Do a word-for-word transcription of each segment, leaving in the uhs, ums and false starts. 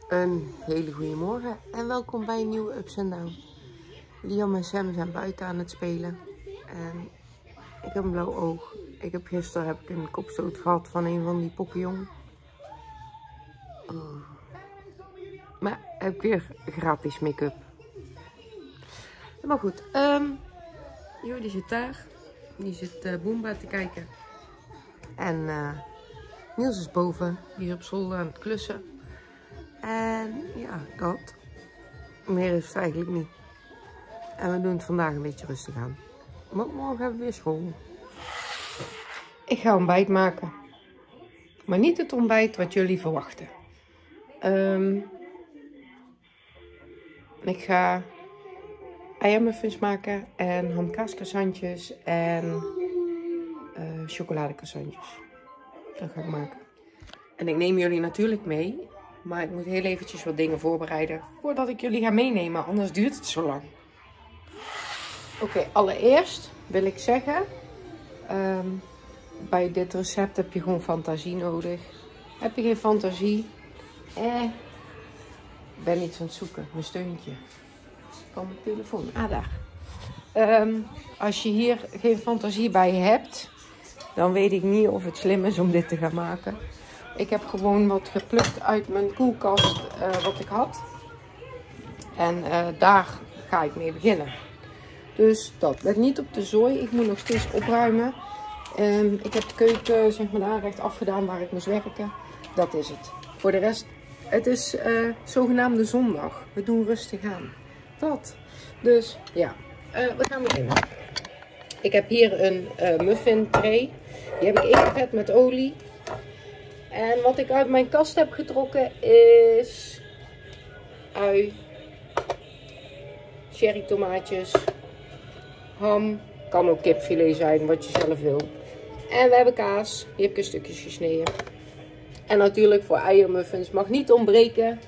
Een hele goede morgen en welkom bij een nieuwe Ups and Down. Liam en Sam zijn buiten aan het spelen en ik heb een blauw oog. Ik heb gisteren heb ik een kopstoot gehad van een van die poppenjong. Oh. Maar heb ik weer gratis make-up. Maar goed, um, Jo die zit daar. Die zit uh, Boomba te kijken. En uh, Niels is boven. Die is op zolder aan het klussen. En ja, dat. Meer is het eigenlijk niet. En we doen het vandaag een beetje rustig aan. Want morgen hebben we weer school. Ik ga ontbijt maken. Maar niet het ontbijt wat jullie verwachten. Um, ik ga eiermuffins maken en hamkaascroissantjes en uh, chocoladecroissantjes. Dat ga ik maken. En ik neem jullie natuurlijk mee. Maar ik moet heel eventjes wat dingen voorbereiden voordat ik jullie ga meenemen. Anders duurt het zo lang. Oké, okay, allereerst wil ik zeggen. Um, bij dit recept heb je gewoon fantasie nodig. Heb je geen fantasie? Eh, ik ben iets aan het zoeken. Mijn steuntje. Van mijn telefoon. Ah, daar. Um, als je hier geen fantasie bij hebt. Dan weet ik niet of het slim is om dit te gaan maken. Ik heb gewoon wat geplukt uit mijn koelkast uh, wat ik had. En uh, daar ga ik mee beginnen. Dus dat. Let niet op de zooi. Ik moet nog steeds opruimen. Um, ik heb de keuken zeg maar daar recht afgedaan waar ik moest werken. Dat is het. Voor de rest, het is uh, zogenaamde zondag. We doen rustig aan. Dat. Dus ja, uh, we gaan beginnen. Ik heb hier een uh, muffin tray. Die heb ik ingezet met olie. En wat ik uit mijn kast heb getrokken is ui, cherry tomaatjes, ham, kan ook kipfilet zijn wat je zelf wil. En we hebben kaas, die heb ik in stukjes gesneden. En natuurlijk voor eiermuffins mag niet ontbreken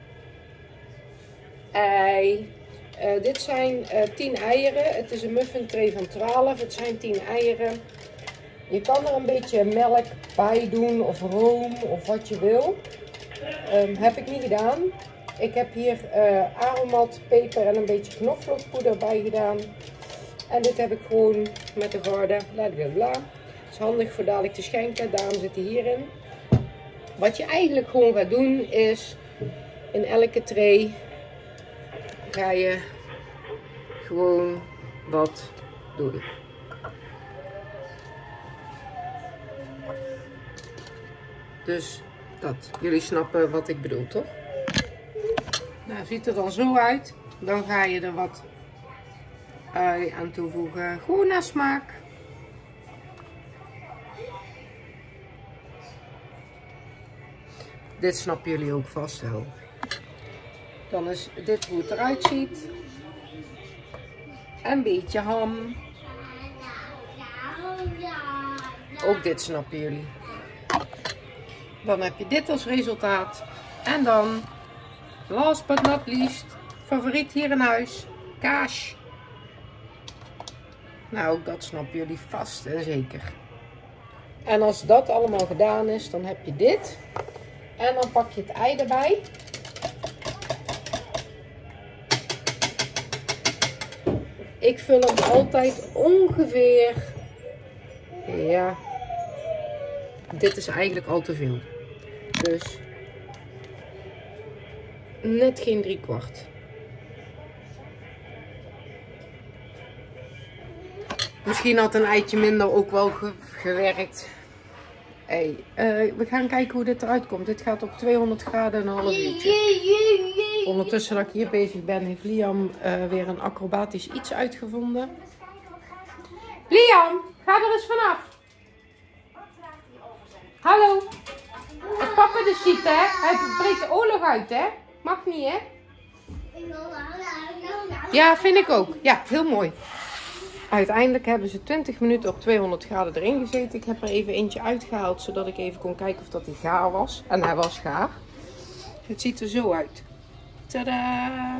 ei. Uh, dit zijn uh, tien eieren, het is een muffin tray van twaalf, het zijn tien eieren. Je kan er een beetje melk bij doen of room of wat je wil. Um, heb ik niet gedaan. Ik heb hier uh, aromat, peper en een beetje knoflookpoeder bij gedaan. En dit heb ik gewoon met de garde. Bla bla bla. Het is handig voor dadelijk te schenken. Daarom zit hij hierin. Wat je eigenlijk gewoon gaat doen is in elke tray ga je gewoon wat doen. Dus dat. Jullie snappen wat ik bedoel, toch? Nou, ziet er dan zo uit. Dan ga je er wat ui aan toevoegen. Gewoon naar smaak. Dit snappen jullie ook vast wel. Dan is dit hoe het eruit ziet. Een beetje ham. Ook dit snappen jullie. Dan heb je dit als resultaat. En dan, last but not least, favoriet hier in huis, kaas. Nou, ook dat snappen jullie vast en zeker. En als dat allemaal gedaan is, dan heb je dit. En dan pak je het ei erbij. Ik vul hem altijd ongeveer, ja, dit is eigenlijk al te veel. Dus net geen drie kwart. Misschien had een eitje minder ook wel ge gewerkt. Hey, uh, we gaan kijken hoe dit eruit komt. Dit gaat op tweehonderd graden een half uurtje. Ondertussen dat ik hier bezig ben, heeft Liam uh, weer een acrobatisch iets uitgevonden. Liam, ga er eens vanaf. Hallo. Het papa de ziet, hè? Hij breekt de oorlog uit, hè? Mag niet, hè? Ja, vind ik ook. Ja, heel mooi. Uiteindelijk hebben ze twintig minuten op tweehonderd graden erin gezeten. Ik heb er even eentje uitgehaald, zodat ik even kon kijken of dat hij gaar was. En hij was gaar. Het ziet er zo uit. Tadaa!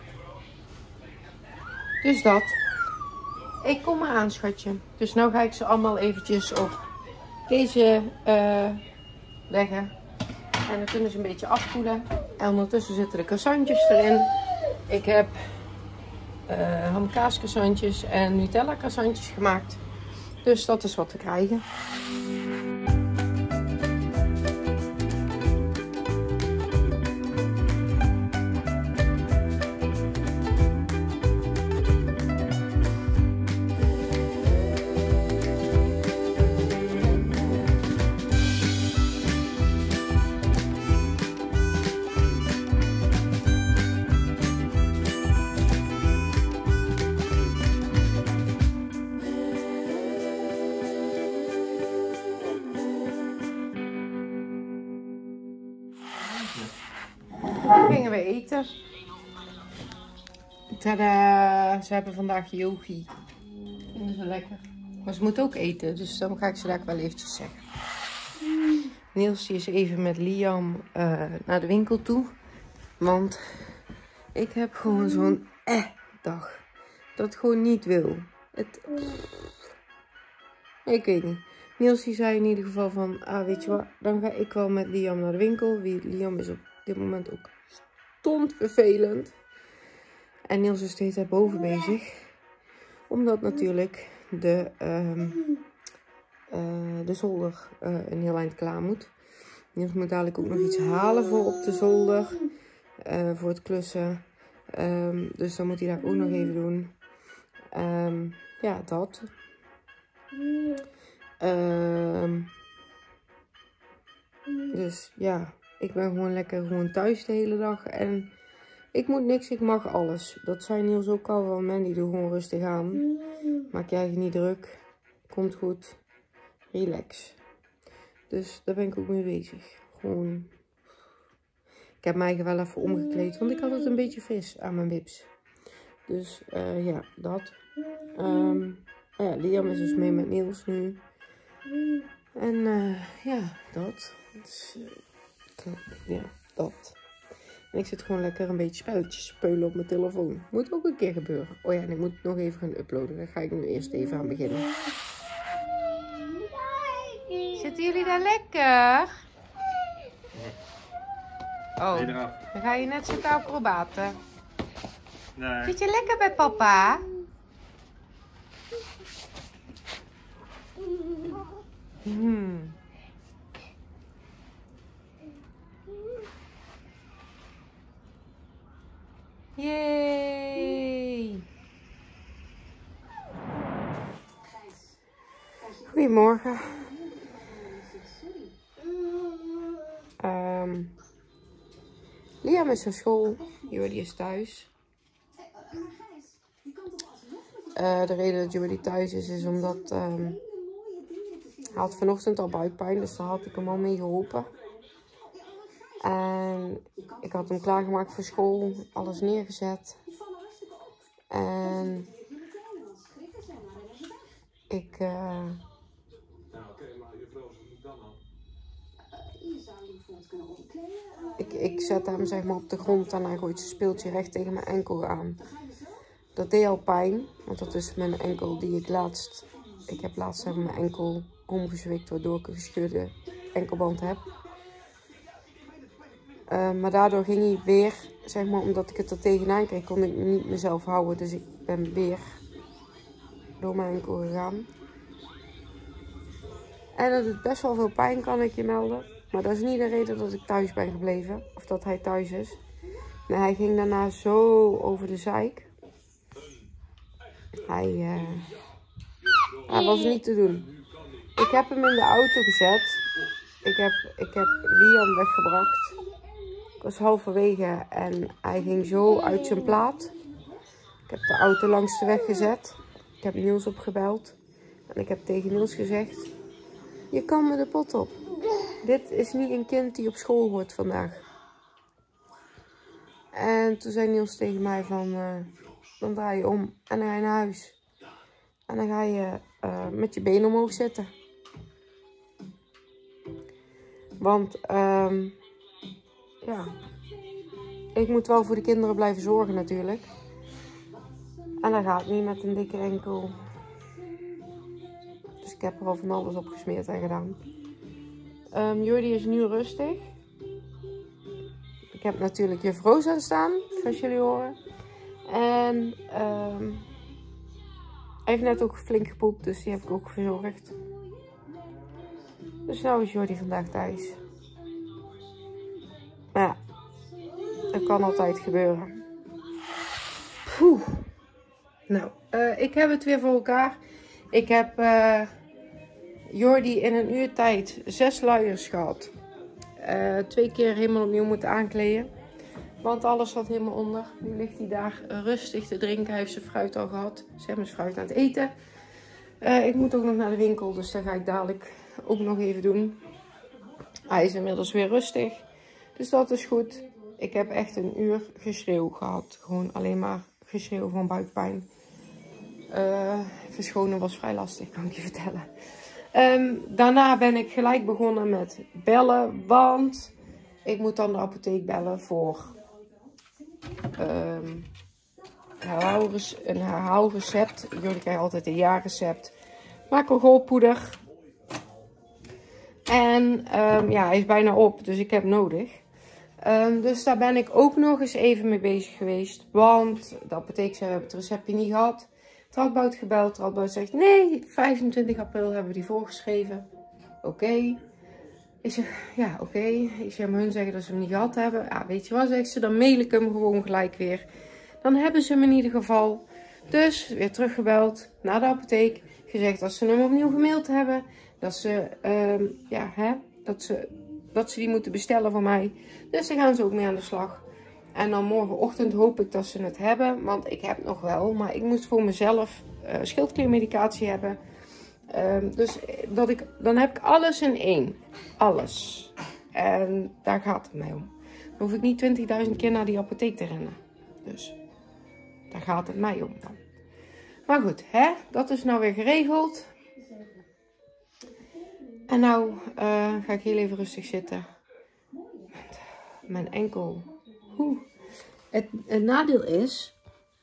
Dus dat. Ik kom maar aan, schatje. Dus nu ga ik ze allemaal eventjes op deze uh, leggen. En dan kunnen ze een beetje afkoelen. En ondertussen zitten de croissantjes erin. Ik heb uh, hamkaascroissantjes en Nutella croissantjes gemaakt. Dus dat is wat we krijgen. Gingen we eten. Tada! Ze hebben vandaag yogi. Vinden ze lekker. Maar ze moet ook eten, dus dan ga ik ze daar wel eventjes zeggen. Niels die is even met Liam uh, naar de winkel toe. Want ik heb gewoon zo'n eh dag. Dat ik gewoon niet wil. Het... Ik weet niet. Niels die zei in ieder geval van, ah weet je wat, dan ga ik wel met Liam naar de winkel. Liam is op dit moment ook stond vervelend. En Niels is steeds daarboven bezig. Omdat natuurlijk de, um, uh, de zolder uh, een heel eind klaar moet. Niels moet dadelijk ook nog iets halen voor op de zolder. Uh, voor het klussen. Um, dus dan moet hij daar ook nog even doen. Um, ja, dat. Um, dus ja. Ik ben gewoon lekker gewoon thuis de hele dag. En ik moet niks, ik mag alles. Dat zei Niels ook al van, Mandy, doe gewoon rustig aan. Maak jij je niet druk. Komt goed. Relax. Dus daar ben ik ook mee bezig. Gewoon. Ik heb mij wel even omgekleed, want ik had het een beetje fris aan mijn wips. Dus uh, ja, dat. Um, ja, Liam is dus mee met Niels nu. En uh, ja, dat. Dus, uh, ja, dat. En ik zit gewoon lekker een beetje spelletjes spelen op mijn telefoon. Moet ook een keer gebeuren. Oh ja, en ik moet nog even gaan uploaden. Daar ga ik nu eerst even aan beginnen. Zitten jullie daar lekker? Oh, dan ga je net zitten acrobaten. Nee. Zit je lekker bij papa? Hmm. Yay! Goedemorgen. Um, Liam is naar school. Jordi is thuis. Uh, de reden dat Jordi thuis is, is omdat um, hij had vanochtend al buikpijn, dus daar had ik hem al mee geholpen. En ik had hem klaargemaakt voor school, alles neergezet. En ik, uh, ik, ik zette hem zeg maar op de grond en hij gooit zijn speeltje recht tegen mijn enkel aan. Dat deed al pijn, want dat is mijn enkel die ik laatst, ik heb laatst zeg maar, mijn enkel omgezwikt waardoor ik een gescheurde enkelband heb. Uh, maar daardoor ging hij weer, zeg maar, omdat ik het er tegenaan kreeg, kon ik niet mezelf houden. Dus ik ben weer door mijn enkel gegaan. En dat doet best wel veel pijn, kan ik je melden. Maar dat is niet de reden dat ik thuis ben gebleven. Of dat hij thuis is. Nee, hij ging daarna zo over de zeik. Hij, uh, hij was niet te doen. Ik heb hem in de auto gezet. Ik heb, ik heb Liam weggebracht. Ik was halverwege en hij ging zo uit zijn plaat. Ik heb de auto langs de weg gezet. Ik heb Niels opgebeld. En ik heb tegen Niels gezegd: je kan me de pot op. Dit is niet een kind die op school hoort vandaag. En toen zei Niels tegen mij van, uh, dan draai je om en dan ga je naar huis. En dan ga je uh, met je been omhoog zitten. Want, um, ja, ik moet wel voor de kinderen blijven zorgen natuurlijk. En dat gaat niet met een dikke enkel. Dus ik heb er al van alles op gesmeerd en gedaan. Um, Jordi is nu rustig. Ik heb natuurlijk juf Roos aan staan, zoals jullie horen. En um, hij heeft net ook flink gepoept, dus die heb ik ook verzorgd. Dus nou is Jordi vandaag thuis. Maar ja, dat kan altijd gebeuren. Poeh. Nou, uh, ik heb het weer voor elkaar. Ik heb uh, Jordi in een uur tijd zes luiers gehad. Uh, twee keer helemaal opnieuw moeten aankleden. Want alles zat helemaal onder. Nu ligt hij daar rustig te drinken. Hij heeft zijn fruit al gehad. Ze hebben zijn fruit aan het eten. Uh, ik moet ook nog naar de winkel. Dus dat ga ik dadelijk ook nog even doen. Hij is inmiddels weer rustig. Dus dat is goed. Ik heb echt een uur geschreeuw gehad. Gewoon alleen maar geschreeuw van buikpijn. Uh, verschonen was vrij lastig, kan ik je vertellen. Um, daarna ben ik gelijk begonnen met bellen. Want ik moet dan de apotheek bellen voor um, een herhaalrecept. Jullie krijgen altijd een jaarrecept. Makrogolpoeder. En um, ja, hij is bijna op, dus ik heb nodig. Um, dus daar ben ik ook nog eens even mee bezig geweest. Want de apotheek zei, we hebben het receptje niet gehad. Radboud gebeld. Radboud zegt, nee, vijfentwintig april hebben we die voorgeschreven. Oké. Okay. Ik zeg, ja, oké. Okay. Ik zeg, maar hun zeggen dat ze hem niet gehad hebben. Ja, weet je wat, zegt ze, dan mail ik hem gewoon gelijk weer. Dan hebben ze hem in ieder geval. Dus weer teruggebeld naar de apotheek. Gezegd dat ze hem opnieuw gemaild hebben. Dat ze, um, ja, hè, dat ze, dat ze die moeten bestellen voor mij. Dus daar gaan ze ook mee aan de slag. En dan morgenochtend hoop ik dat ze het hebben. Want ik heb nog wel. Maar ik moest voor mezelf uh, schildkliermedicatie hebben. Um, dus dat ik, dan heb ik alles in één. Alles. En daar gaat het mij om. Dan hoef ik niet twintigduizend keer naar die apotheek te rennen. Dus daar gaat het mij om dan. Maar goed, hè? Dat is nou weer geregeld. En nou uh, ga ik heel even rustig zitten. Met mijn enkel. Oeh. Het, het nadeel is.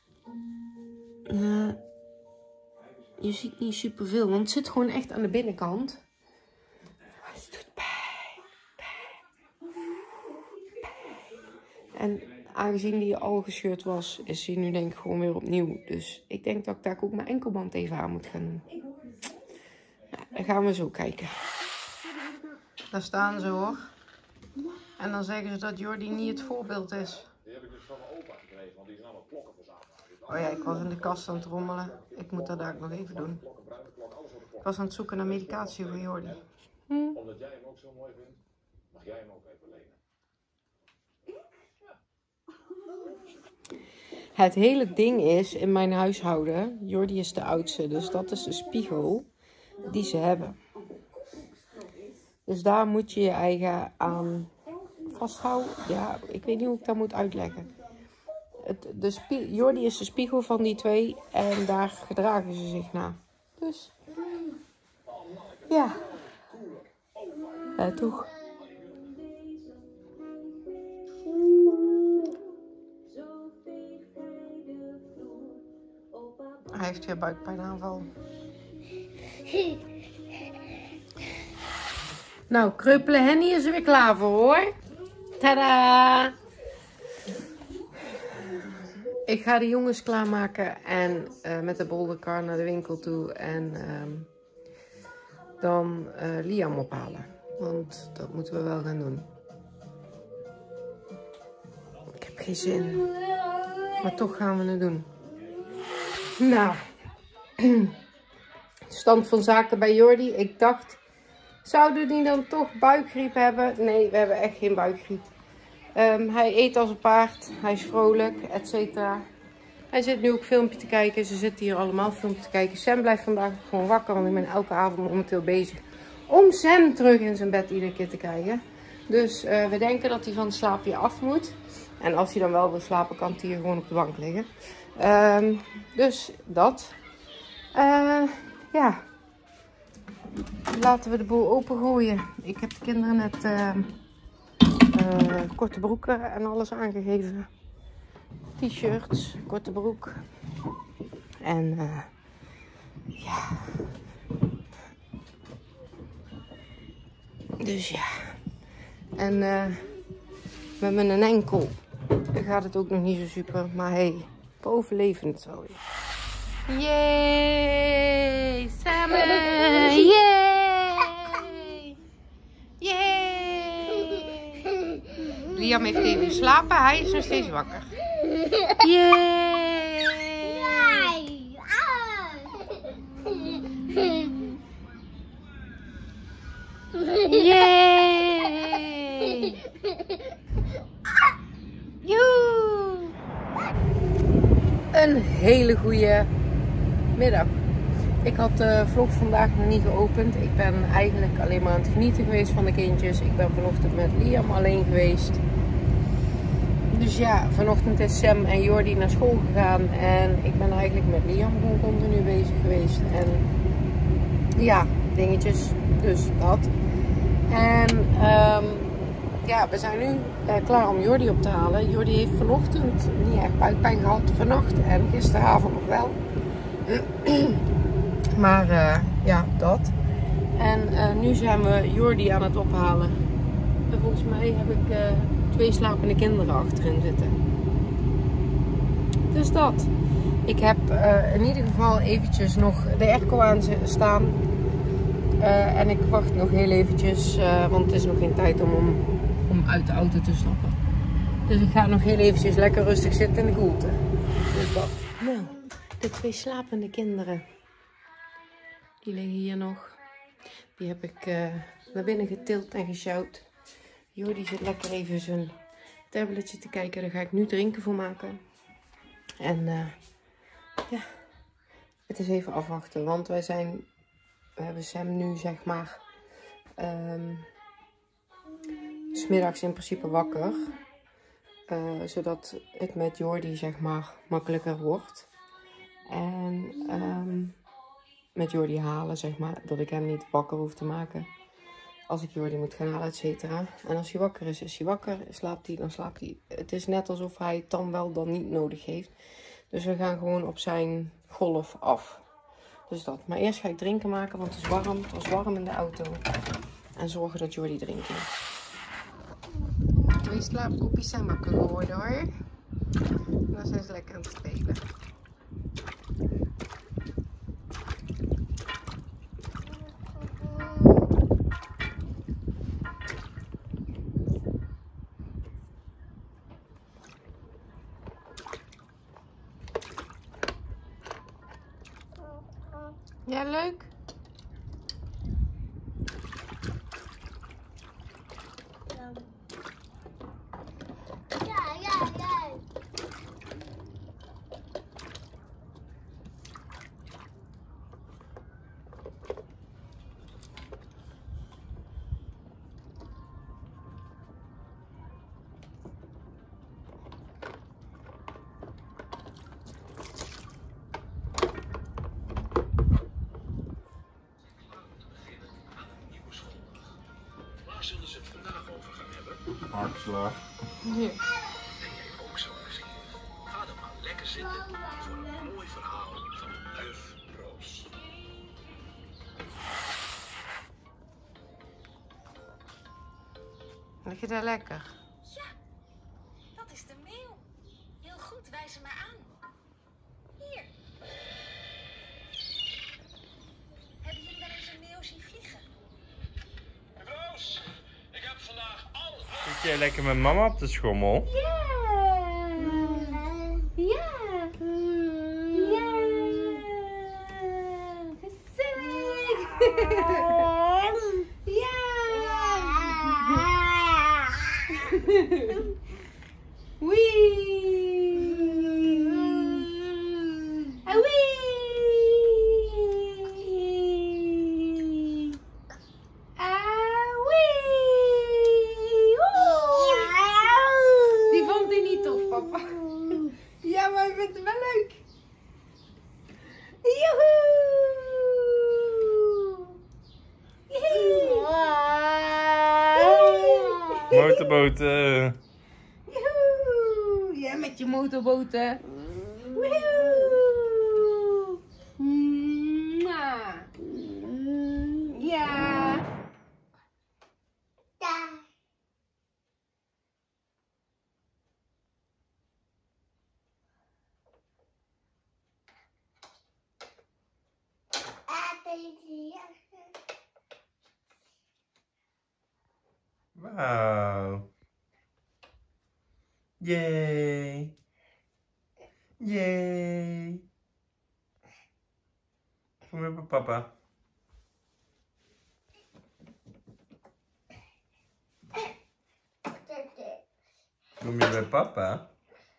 Uh, je ziet niet superveel. Want het zit gewoon echt aan de binnenkant. Het doet pijn. Pijn. Pijn. En aangezien die al gescheurd was. Is hij nu denk ik gewoon weer opnieuw. Dus ik denk dat ik daar ook mijn enkelband even aan moet gaan doen. Nou, dan gaan we zo kijken. Daar staan ze hoor. En dan zeggen ze dat Jordi niet het voorbeeld is. Die heb ik dus van mijn opa gekregen, want die is allemaal klokken verzameld. Oh ja, ik was in de kast aan het rommelen. Ik moet dat daar nog even doen. Ik was aan het zoeken naar medicatie voor Jordi. Hm? Omdat jij hem ook zo mooi vindt, mag jij hem ook even lenen. Het hele ding is in mijn huishouden, Jordi is de oudste, dus dat is de spiegel die ze hebben. Dus daar moet je je eigen aan vasthouden. Ja, ik weet niet hoe ik dat moet uitleggen. Het, de Jordi is de spiegel van die twee en daar gedragen ze zich naar. Dus, ja. Ja, toch. Hij heeft weer buikpijnaanval. Nou, kreupele Henny is er weer klaar voor hoor. Tada! Ik ga de jongens klaarmaken en uh, met de bolderkar naar de winkel toe. En uh, dan uh, Liam ophalen. Want dat moeten we wel gaan doen. Ik heb geen zin. Maar toch gaan we het doen. Nou. Stand van zaken bij Jordi. Ik dacht... Zouden die dan toch buikgriep hebben? Nee, we hebben echt geen buikgriep. Um, hij eet als een paard. Hij is vrolijk, et cetera. Hij zit nu ook filmpje te kijken. Ze zitten hier allemaal filmpje te kijken. Sam blijft vandaag gewoon wakker. Want ik ben elke avond momenteel bezig. Om Sam terug in zijn bed iedere keer te krijgen. Dus uh, we denken dat hij van het slaapje af moet. En als hij dan wel wil slapen, kan hij hier gewoon op de bank liggen. Um, dus dat. Uh, ja. Laten we de boel opengooien. Ik heb de kinderen net uh, uh, korte broeken en alles aangegeven. T-shirts, korte broek. En uh, ja. Dus ja. En uh, Met mijn enkel gaat het ook nog niet zo super. Maar hey, we overleven het wel weer. Yay! Samen! Yay! Yay! Liam heeft even geslapen. Hij is nog steeds wakker. Yay! Yay! Joe! Een hele goede middag. Ik had de vlog vandaag nog niet geopend. Ik ben eigenlijk alleen maar aan het genieten geweest van de kindjes. Ik ben vanochtend met Liam alleen geweest. Dus ja, vanochtend is Sam en Jordi naar school gegaan. En ik ben eigenlijk met Liam gewoon continu bezig geweest. En ja, dingetjes. Dus dat. En um, ja, we zijn nu uh, klaar om Jordi op te halen. Jordi heeft vanochtend niet echt buikpijn gehad. Vannacht en gisteravond nog wel. Maar uh, ja, dat. En uh, nu zijn we Jordi aan het ophalen. En volgens mij heb ik uh, twee slapende kinderen achterin zitten. Dus dat. Ik heb uh, in ieder geval eventjes nog de airco aan staan. Uh, en ik wacht nog heel eventjes, uh, want het is nog geen tijd om, om, om uit de auto te stappen. Dus ik ga nog heel eventjes lekker rustig zitten in de koelte. Dus dat. Nou, de twee slapende kinderen. Die liggen hier nog. Die heb ik uh, naar binnen getild en gesjouwd. Jordi zit lekker even zijn tabletje te kijken. Daar ga ik nu drinken voor maken. En uh, ja, het is even afwachten. Want wij zijn, we hebben Sam nu zeg maar, um, 's middags in principe wakker. Uh, zodat het met Jordi zeg maar makkelijker wordt. En um, met Jordi halen zeg maar, dat ik hem niet wakker hoef te maken. Als ik Jordi moet gaan halen, et cetera. En als hij wakker is, is hij wakker. Slaapt hij, dan slaapt hij. Het is net alsof hij het dan wel dan niet nodig heeft. Dus we gaan gewoon op zijn golf af. Dus dat. Maar eerst ga ik drinken maken, want het is warm. Het was warm in de auto. En zorgen dat Jordi drinken heeft. Twee slaapkopjes zijn wakker geworden hoor. Dan zijn ze lekker aan het spelen. Ja, leuk. Ja, ja, ja. Zullen ze het vandaag over gaan hebben? Hartslag. Ja. Ben jij ook zo nieuwsgierig? Ga dan maar lekker zitten voor een mooi verhaal van juf Roos. Lig je daar lekker? Ja, dat is de meeuw. Heel goed, wijs hem maar aan. Hier. Hebben jullie wel eens een meeuw zien vliegen? Juf Roos, ik heb vandaag al... Zit jij lekker met mama op de schommel? Ja. Ja. Ja. Gezellig. Ja. Wee. Ja, maar ik vind het wel leuk. Joehoe! Motorboten. Joehoe! Ja, met je motorboten. Woehoe! Mwah. Ja. Wauw. Yay. Yay. Kom weer bij papa. Kom je bij papa?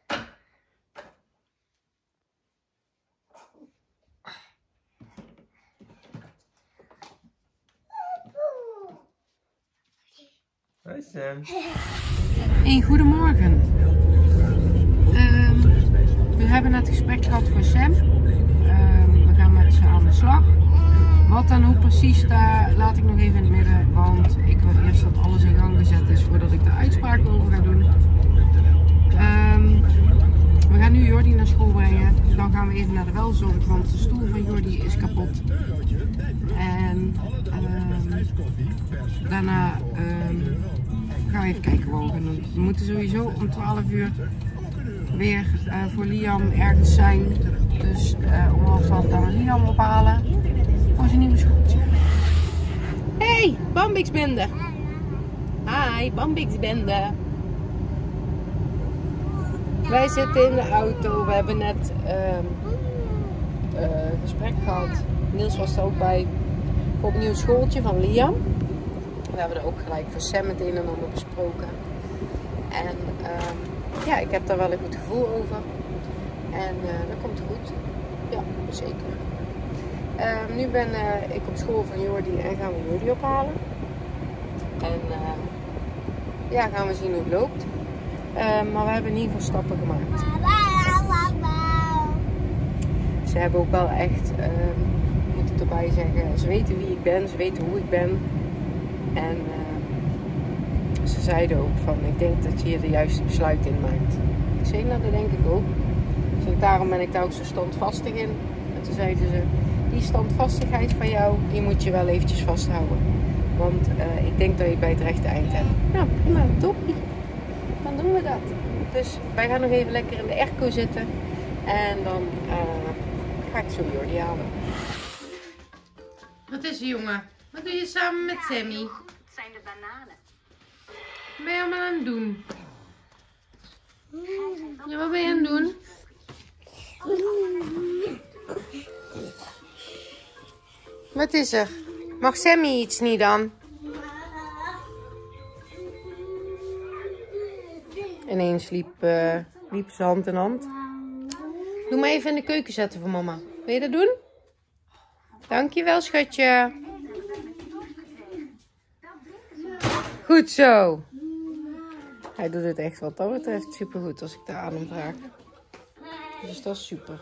Hoi Sam. Hey, goedemorgen. Um, we hebben net gesprek gehad voor Sam. Um, we gaan met ze aan de slag. Wat dan ook precies, daar laat ik nog even in het midden. Want ik wil eerst dat alles in gang gezet is voordat ik de uitspraak over ga doen. Um, we gaan nu Jordi naar school brengen. Dan gaan we even naar de welzorg, want de stoel van Jordi is kapot. En um, daarna um, gaan we even kijken wat we gaan doen. We moeten sowieso om twaalf uur weer uh, voor Liam ergens zijn. Dus uh, om half twaalf gaan we Liam ophalen voor zijn nieuwe schooltje. Hey, Bambixbende! Hi, Bambixbende! Wij zitten in de auto. We hebben net um, uh, gesprek gehad. Niels was er ook bij voor het nieuwe schooltje van Liam. We hebben er ook gelijk voor Sam het een en ander besproken. En um, ja, ik heb daar wel een goed gevoel over. En uh, dat komt goed. Ja, zeker. Um, nu ben uh, ik op school van Jordi en gaan we Jordi ophalen. En uh, ja, gaan we zien hoe het loopt. Um, maar we hebben in ieder geval stappen gemaakt. Ze hebben ook wel echt, um, moet ik erbij zeggen, ze weten wie ik ben, ze weten hoe ik ben. En uh, ze zeiden ook van, ik denk dat je hier de juiste besluit in maakt. Ik zei, nou dat denk ik ook. Dus daarom ben ik daar ook zo standvastig in. En toen zeiden ze, die standvastigheid van jou, die moet je wel eventjes vasthouden. Want uh, ik denk dat je het bij het rechte eind hebt. Nou, prima, toppie. Dan doen we dat. Dus wij gaan nog even lekker in de airco zitten. En dan uh, ga ik zo Jordi halen. Wat is er, jongen? Wat doe je samen met Sammy? Heel goed, het zijn de bananen. Wat ben je allemaal aan het doen? Ja, wat ben je aan het doen? Wat is er? Mag Sammy iets niet dan? Ineens liep, uh, liep ze hand in hand. Doe maar even in de keuken zetten voor mama. Wil je dat doen? Dankjewel, schatje. Goed zo. Hij doet het echt wat dat betreft supergoed als ik de adem vraag. Dus dat is super.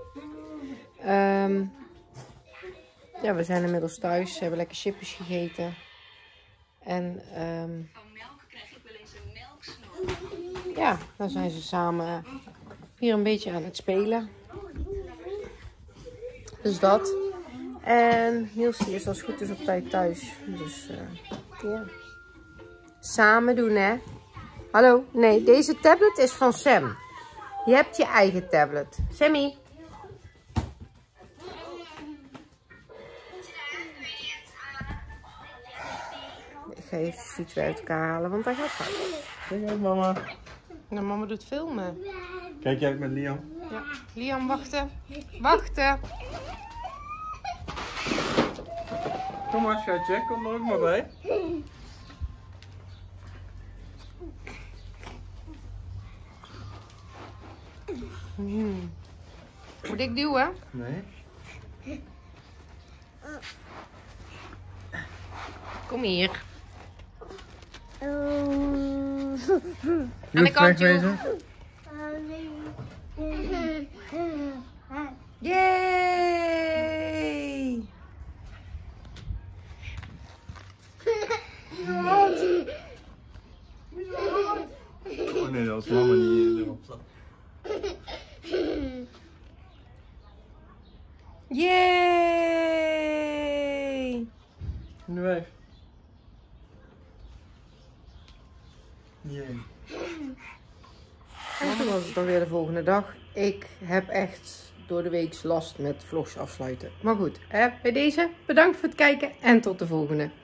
Um, ja, we zijn inmiddels thuis. Ze hebben lekker chipjes gegeten. En um, Van melk krijg ik wel eens een melksnoer. ja, dan zijn ze samen hier een beetje aan het spelen. Dus dat. En Niels die is als het goed is op tijd thuis. Dus uh, ja. Samen doen, hè. Hallo? Nee, deze tablet is van Sam. Je hebt je eigen tablet. Sammy. Ik ga even iets weer uit elkaar halen, want hij gaat fout. Kijk uit, mama. Nou, mama doet filmen. Kijk jij uit met Liam? Ja. Liam, wachten. Wachten. Kom maar, schatje. Kom er ook maar bij. Hmm. Moet ik duwen? Nee. Kom hier. Aan de kant, wegwezen. Yay! Oh nee, dat was mama die erop zat. Yay! In de wijf. Jee. En toen was het dan weer de volgende dag. Ik heb echt door de week last met vlogs afsluiten. Maar goed, hè, bij deze bedankt voor het kijken en tot de volgende.